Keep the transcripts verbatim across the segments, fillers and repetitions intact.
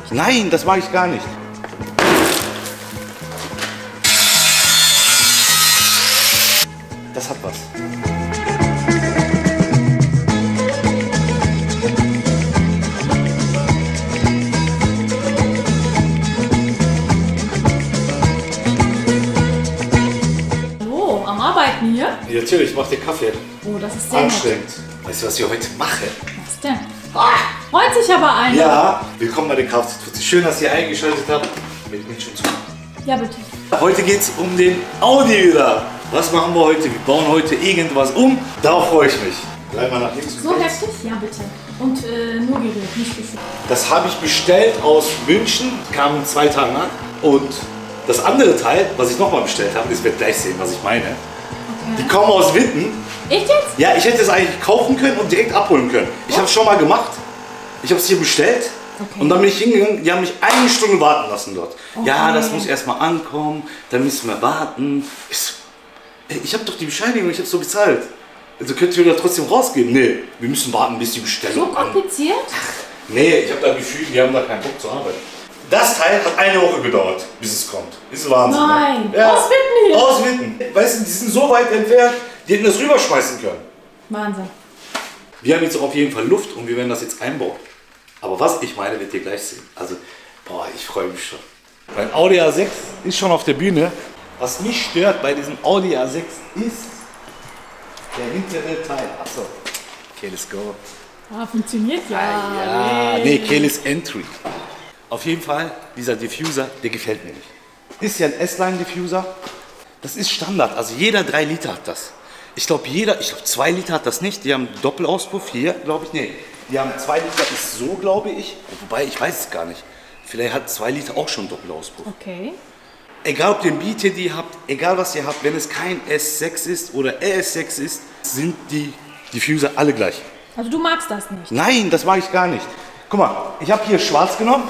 Nein, das mag ich gar nicht. Das hat was. Hallo, am Arbeiten hier? Ja, natürlich, ich mach dir Kaffee. Oh, das ist sehr Anstrengend. nett. Weißt du, was ich heute mache? Was denn? Ah, freut sich aber einer. Ja, willkommen bei der Kfz-Fuzzi. Schön, dass ihr eingeschaltet habt. Mit mir schon zu. Ja, bitte. Heute geht es um den Audi wieder. Was machen wir heute? Wir bauen heute irgendwas um. Darauf freue ich mich. Bleib mal nach links. So heftig? Ja, bitte. Und äh, nur gerührt, nicht geschüttelt. Das habe ich bestellt aus München, kam in zwei Tagen an. Und das andere Teil, was ich nochmal bestellt habe, das wird gleich sehen, was ich meine. Okay. Die kommen aus Witten. Echt jetzt? Ja, ich hätte es eigentlich kaufen können und direkt abholen können. Ich habe es schon mal gemacht. Ich habe es hier bestellt. Okay. Und dann bin ich hingegangen, die haben mich eine Stunde warten lassen dort. Okay. Ja, das muss erstmal ankommen, dann müssen wir warten. Ich, so, ey, ich habe doch die Bescheinigung, ich habe so bezahlt. Also könnt ihr da trotzdem rausgeben? Nee, wir müssen warten, bis die So Bestellung an. kompliziert? Nee, ich habe da Gefühl, die haben da keinen Bock zu arbeiten. Das Teil hat eine Woche gedauert, bis es kommt. Ist Wahnsinn. Nein, Ne? Ja. aus Witten hier. Aus Witten. Weißt du, die sind so weit entfernt, die hätten das rüberschmeißen können. Wahnsinn. Wir haben jetzt auf jeden Fall Luft und wir werden das jetzt einbauen. Aber was ich meine, werdet ihr gleich sehen. Also, boah, ich freue mich schon. Mein Audi A sechs ist schon auf der Bühne. Was mich stört bei diesem Audi A sechs ist der hintere Teil. Achso, Keyless Go. Ah, funktioniert ja. Ja, nee, Keyless Entry. Auf jeden Fall, dieser Diffuser, der gefällt mir nicht. Ist ja ein S-Line-Diffuser. Das ist Standard, also jeder drei Liter hat das. Ich glaube, jeder, ich glaube, zwei Liter hat das nicht. Die haben Doppelauspuff hier, glaube ich, nee. Die haben zwei Liter, ist so, glaube ich. Wobei, ich weiß es gar nicht. Vielleicht hat zwei Liter auch schon Doppelauspuff. Okay. Egal, ob ihr einen B T D habt, egal was ihr habt, wenn es kein S sechs ist oder R S sechs ist, sind die Diffuser alle gleich. Also du magst das nicht? Nein, das mag ich gar nicht. Guck mal, ich habe hier schwarz genommen,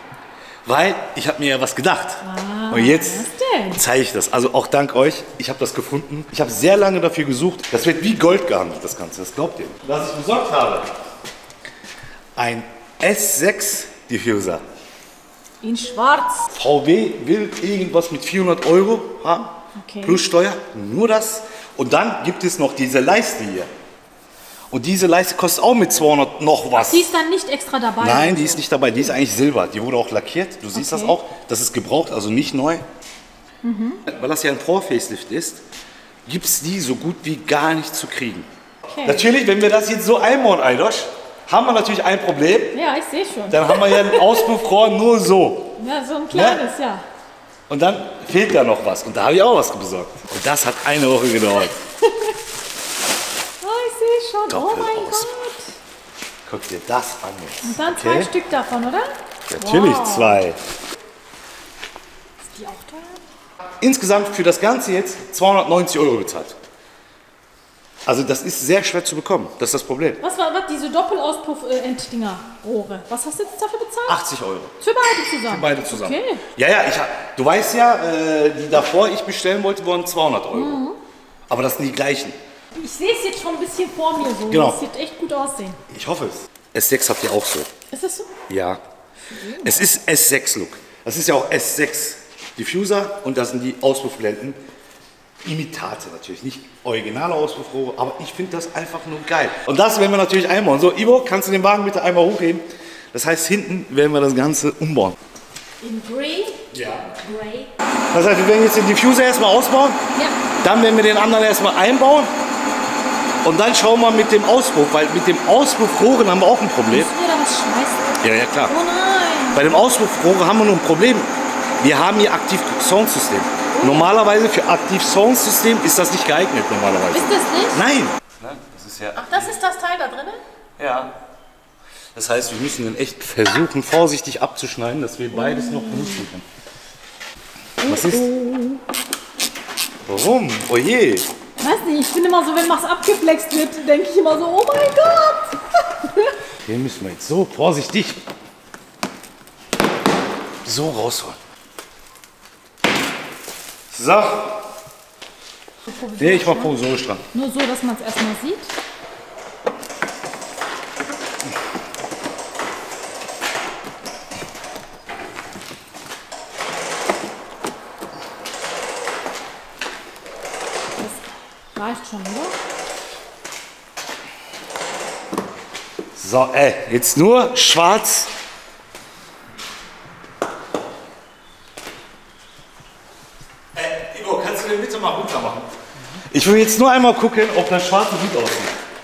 weil ich habe mir ja was gedacht. Ah, und jetzt was denn? zeige ich das. Also auch dank euch, ich habe das gefunden. Ich habe sehr lange dafür gesucht. Das wird wie Gold gehandelt, das Ganze. Das glaubt ihr. Was ich besorgt habe. Ein S sechs Diffuser. In schwarz. V W will irgendwas mit vierhundert Euro haben. Okay. Plus Steuer. Nur das. Und dann gibt es noch diese Leiste hier. Und diese Leiste kostet auch mit zweihundert noch was. Die ist dann nicht extra dabei? Nein, die ist nicht dabei. Die ist eigentlich Silber. Die wurde auch lackiert. Du siehst Okay. das auch. Das ist gebraucht, also nicht neu. Mhm. Weil das ja ein Pro-Facelift ist, gibt es die so gut wie gar nicht zu kriegen. Okay. Natürlich, wenn wir das jetzt so einbauen, Eidosch, haben wir natürlich ein Problem. Ja, ich sehe schon. Dann haben wir ja ein Auspuffrohr nur so. Ja, so ein kleines, ja. Und dann fehlt da noch was. Und da habe ich auch was besorgt. Und das hat eine Woche gedauert. Oh, ich sehe schon. Oh Doppel mein aus. Gott. Guck dir das an jetzt. Und dann zwei Okay. Stück davon, oder? Natürlich Wow. zwei. Ist die auch teuer? Insgesamt für das Ganze jetzt zweihundertneunzig Euro bezahlt. Also das ist sehr schwer zu bekommen. Das ist das Problem. Was war was, diese Doppelauspuff-Enddinger, Rohre? Was hast du jetzt dafür bezahlt? achtzig Euro. Für beide zusammen? Für beide zusammen. Okay. Ja, ja, ich, hab- du weißt ja, äh, die davor ich bestellen wollte, waren zweihundert Euro. Mhm. Aber das sind die gleichen. Ich sehe es jetzt schon ein bisschen vor mir so. Genau. Das sieht echt gut aussehen. Ich hoffe es. S sechs habt ihr auch so. Ist das so? Ja. Es ist S sechs Look. Das ist ja auch S sechs Diffuser und da sind die Auspuffblenden. Imitate natürlich, nicht originale Auspuffrohre, aber ich finde das einfach nur geil. Und das werden wir natürlich einbauen. So, Ivo, kannst du den Wagen bitte einmal hochheben? Das heißt, hinten werden wir das Ganze umbauen. In Grey? Ja. Grey. Das heißt, wir werden jetzt den Diffuser erstmal ausbauen, Ja. dann werden wir den anderen erstmal einbauen und dann schauen wir mit dem Auspuff, weil mit dem Auspuffrohren haben wir auch ein Problem. Musst du dir da was schmeißen? Ja, ja, klar. Oh nein. Bei dem Auspuffrohre haben wir nur ein Problem. Wir haben hier aktiv Soundsystem. Normalerweise für aktiv Soundsystem ist das nicht geeignet normalerweise. Ist das nicht? Nein. Das ist ja. Ach, das ist das Teil da drin? Ja. Das heißt, wir müssen dann echt versuchen, vorsichtig abzuschneiden, dass wir beides noch benutzen können. Was ist? Warum? Oh je. Weiß nicht, ich finde immer so, wenn was abgeflext wird, denke ich immer so, oh mein Gott. Den müssen wir jetzt so vorsichtig so rausholen. So. Nee, ich mach provisorisch dran. Nur so, dass man es erstmal sieht. Reicht schon, oder? So, ey, jetzt nur schwarz. Ey, Ivo, kannst du den bitte mal runter machen? Ich will jetzt nur einmal gucken, ob das schwarze gut aussieht.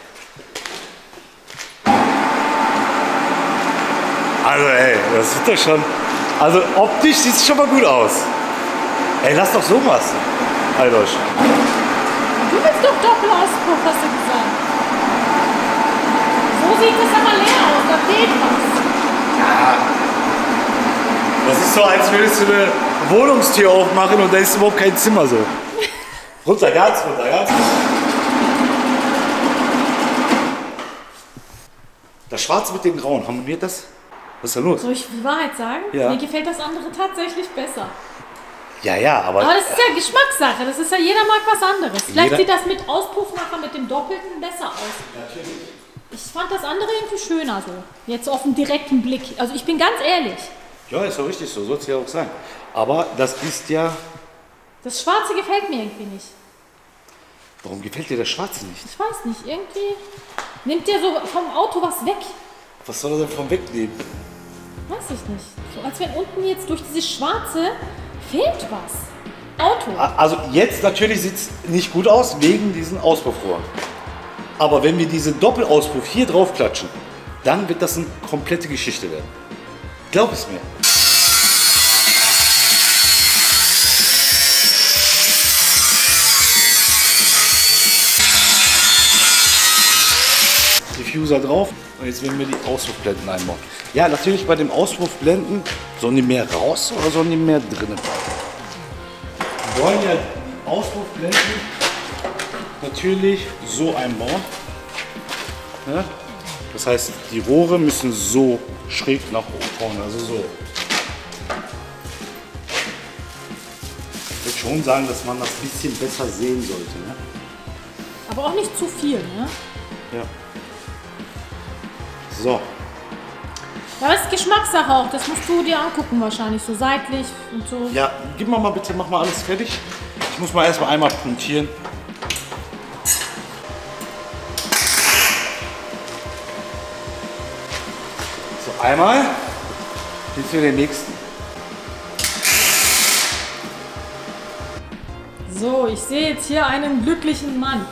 Also, ey, das sieht doch schon. Also, optisch sieht es schon mal gut aus. Ey, lass doch so was. Alter. Du willst doch Doppelauspuff, hast du gesagt. So sieht es aber leer aus, da fehlt was. Ja. Das ist so, als würdest du eine Wohnungstür aufmachen und da ist überhaupt kein Zimmer so. Runter, ganz runter, ganz runter. Das Schwarze mit dem Grauen, harmoniert das? Was ist da los? Soll ich die Wahrheit sagen? Ja. Mir gefällt das andere tatsächlich besser. Ja, ja, aber... Aber das ist ja Geschmackssache, das ist ja, jeder mag was anderes. Vielleicht Jeder- sieht das mit Auspuff nachher mit dem Doppelten besser aus. Natürlich. Ich fand das andere irgendwie schöner so. Jetzt auf den direkten Blick. Also ich bin ganz ehrlich, Ja, ist doch richtig so, soll es ja auch sein. Aber das ist ja... das Schwarze gefällt mir irgendwie nicht. Warum gefällt dir das Schwarze nicht? Ich weiß nicht, irgendwie nimmt der so vom Auto was weg. Was soll er denn vom Wegnehmen? Weiß ich nicht. So als wenn unten jetzt durch dieses Schwarze fehlt was. Auto. Also jetzt natürlich sieht es nicht gut aus, wegen diesen Auspuffrohren. Aber wenn wir diese Doppelauspuff hier drauf klatschen, dann wird das eine komplette Geschichte werden. Glaub es mir. Diffuser drauf und jetzt werden wir die Auspuffblenden einbauen. Ja, natürlich bei dem Auspuffblenden, sollen die mehr raus oder sollen die mehr drinnen bleiben? Wir wollen ja die Auspuffblenden natürlich so einbauen. Ja? Das heißt, die Rohre müssen so schräg nach oben vorne, also so. Ich würde schon sagen, dass man das ein bisschen besser sehen sollte. Ne? Aber auch nicht zu viel, ne? Ja. So. Ja, das ist Geschmackssache auch. Das musst du dir angucken wahrscheinlich. So seitlich und so. Ja, gib mal mal bitte, mach mal alles fertig. Ich muss mal erstmal einmal punktieren. So, einmal. Jetzt für den nächsten. So, ich sehe jetzt hier einen glücklichen Mann.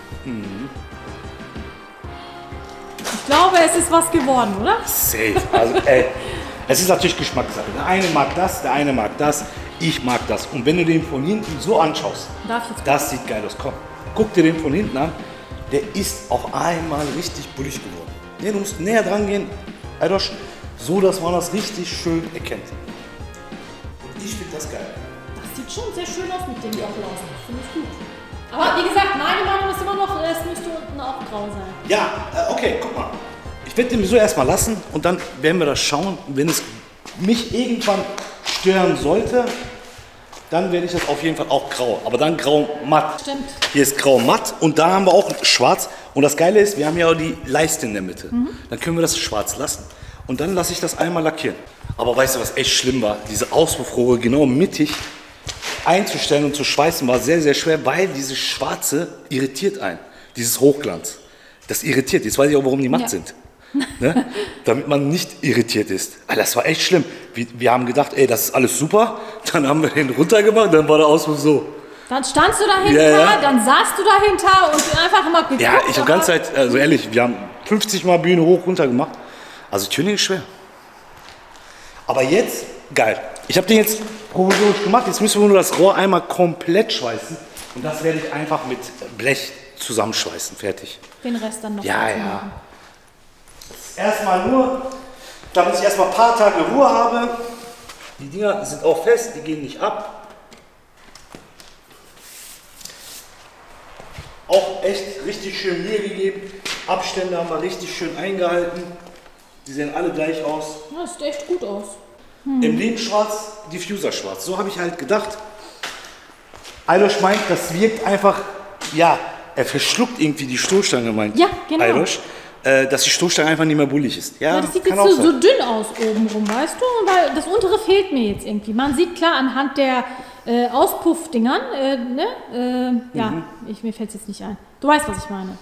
Ich glaube, es ist was geworden, oder? Safe. Also, ey, es ist natürlich Geschmackssache. Der eine mag das, der eine mag das. Ich mag das. Und wenn du den von hinten so anschaust, Darf ich jetzt das sieht geil aus. Komm, guck dir den von hinten an. Der ist auf einmal richtig bullig geworden. Nee, du musst näher dran gehen, Eidosch, so dass man das richtig schön erkennt. Und ich finde das geil. Das sieht schon sehr schön aus mit dem Doppelauspuff. Finde ich gut. Aber wie gesagt, meine Meinung ist immer noch, es müsste unten auch grau sein. Ja, äh, okay, guck mal. Ich werde den so erstmal lassen und dann werden wir das schauen. Wenn es mich irgendwann stören sollte, dann werde ich das auf jeden Fall auch grau. Aber dann grau matt. Stimmt. Hier ist grau matt und da haben wir auch schwarz. Und das Geile ist, wir haben ja auch die Leiste in der Mitte. Dann können wir das schwarz lassen. Und dann lasse ich das einmal lackieren. Aber weißt du, was echt schlimm war? Diese Auspuffrohre genau mittig einzustellen und zu schweißen war sehr, sehr schwer, weil dieses Schwarze irritiert einen. Dieses Hochglanz. Das irritiert. Jetzt weiß ich auch, warum die matt Ja. sind. Ne? Damit man nicht irritiert ist. Alter, das war echt schlimm. Wir, wir haben gedacht, ey, das ist alles super. Dann haben wir den runtergemacht, dann war der Auspuff so. Dann standst du dahinter, Ja, ja. dann saßt du dahinter und einfach immer geguckt. Ja, ich habe aber- ganze Zeit, also ehrlich, wir haben fünfzig Mal Bühne hoch, runter gemacht. Also Tuning ist schwer. Aber jetzt, geil. Ich habe den jetzt provisorisch gemacht. Jetzt müssen wir nur das Rohr einmal komplett schweißen. Und das werde ich einfach mit Blech zusammenschweißen. Fertig. Den Rest dann noch. Ja, dazu ja. machen. Erstmal nur, damit ich erstmal ein paar Tage Ruhe habe. Die Dinger sind auch fest, die gehen nicht ab. Auch echt richtig schön Mühe gegeben. Abstände haben wir richtig schön eingehalten. Die sehen alle gleich aus. Ja, das sieht echt gut aus. Im Lehmschwarz, Diffuser schwarz. So habe ich halt gedacht. Eidosch meint, das wirkt einfach, ja, er verschluckt irgendwie die Stoßstange, meint Ja, genau. Eidosch, äh, dass die Stoßstange einfach nicht mehr bullig ist. Ja, Ja, das sieht kann jetzt auch so, sein. so dünn aus oben rum, weißt du? Weil das untere fehlt mir jetzt irgendwie. Man sieht klar anhand der äh, Auspuffdingern, äh, ne? Äh, ja, mhm. ich, mir fällt es jetzt nicht ein. Du weißt, was ich meine.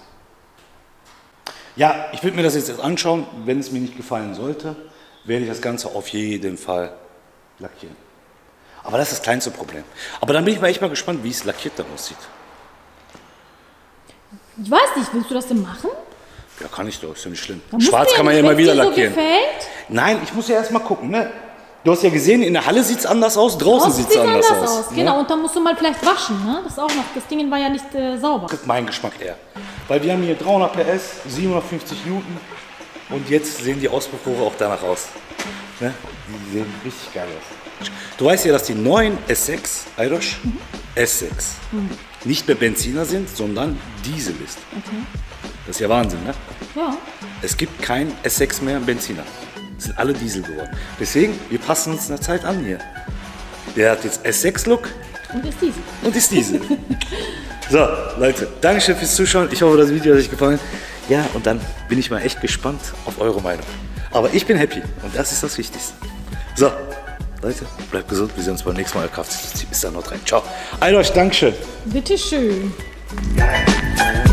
Ja, ich würde mir das jetzt erst anschauen. Wenn es mir nicht gefallen sollte, werde ich das Ganze auf jeden Fall lackieren. Aber das ist das kleinste Problem. Aber dann bin ich mal echt mal gespannt, wie es lackiert dann aussieht. Ich weiß nicht, willst du das denn machen? Ja, kann ich doch, ist ja nicht schlimm. Dann Schwarz kann man ja immer wieder lackieren. So gefällt? Nein, ich muss ja erst mal gucken, ne? Du hast ja gesehen, in der Halle sieht es anders aus, draußen sieht es anders, anders aus. aus. Genau, ne? Und dann musst du mal vielleicht waschen, ne? Das ist auch noch, das Ding war ja nicht äh, sauber. Das ist mein Geschmack eher. Weil wir haben hier dreihundert P S, siebenhundertfünfzig Newton und jetzt sehen die Auspuffrohre auch danach aus. Ne? Die sehen richtig geil aus. Du weißt ja, dass die neuen S sechs, Eidosch, mhm. S sechs, mhm. nicht mehr Benziner sind, sondern Diesel ist. Okay. Das ist ja Wahnsinn, ne? Ja. Es gibt kein S sechs mehr Benziner. Es sind alle Diesel geworden. Deswegen, wir passen uns einer Zeit an hier. Der hat jetzt S sechs Look. Und ist Diesel. Und ist Diesel. So, Leute, Dankeschön fürs Zuschauen. Ich hoffe, das Video hat euch gefallen. Ja, und dann bin ich mal echt gespannt auf eure Meinung. Aber ich bin happy und das ist das Wichtigste. So, Leute, bleibt gesund. Wir sehen uns beim nächsten Mal. Bis dann, noch rein. Ciao. Eidosch, Dankeschön. Bitteschön. Geil.